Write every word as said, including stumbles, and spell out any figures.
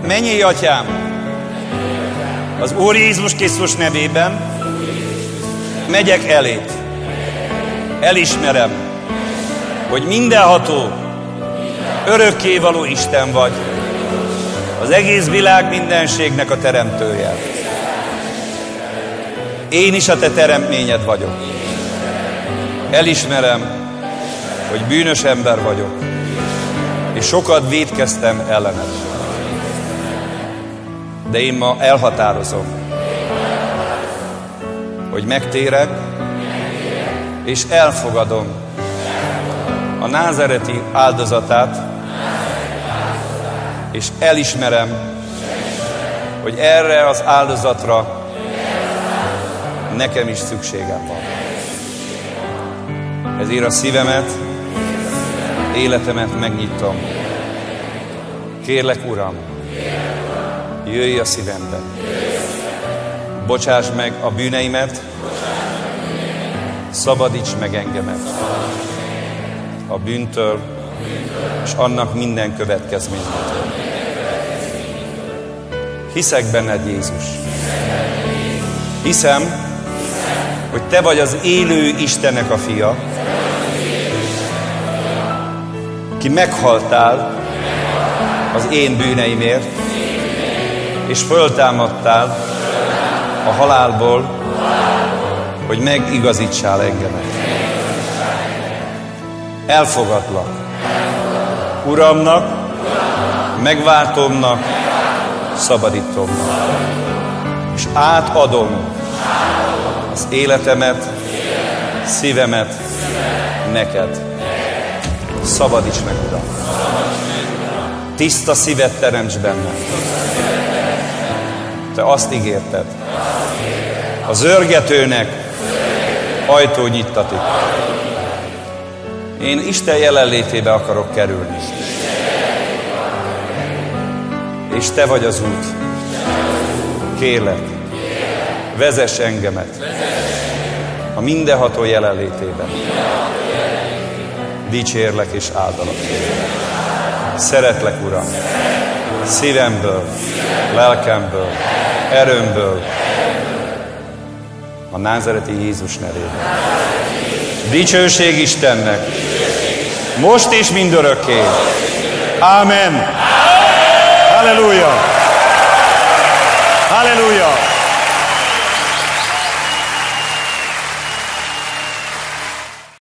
Mennyei Atyám, az Úr Jézus Krisztus nevében megyek elét. Elismerem, hogy mindenható, örökkévaló Isten vagy, az egész világ mindenségnek a teremtője. Én is a te teremtményed vagyok. Elismerem, hogy bűnös ember vagyok, és sokat vétkeztem ellened. De én ma elhatározom, hogy megtérek, és elfogadom a názáreti áldozatát, és elismerem, hogy erre az áldozatra nekem is szükségem van. Ezért a szívemet, életemet megnyitom. Kérlek, Uram, jöjj a szívembe. Bocsáss meg a bűneimet, szabadíts meg engemet a bűntől és annak minden következményétől. Hiszek benned, Jézus. Hiszem, hogy te vagy az élő Istennek a fia, ki meghaltál az én bűneimért, és föltámadtál a halálból, hogy megigazítsál engemet. Elfogadlak Uramnak, megváltómnak, szabadítómnak, és átadom az életemet, szívemet neked. Szabadíts meg, Uram! Tiszta szívet teremts bennem. Te azt ígérted. A zörgetőnek ajtó nyittatik. Én Isten jelenlétébe akarok kerülni. És te vagy az út. Kérlek, vezess engemet a mindenható jelenlétében. Dicsérlek és áldalak. Szeretlek, Uram, szívemből, lelkemből, erőmből, a názáreti Jézus nevében. Dicsőség Istennek, most és mindörökké. Ámen. Halleluja. Halleluja.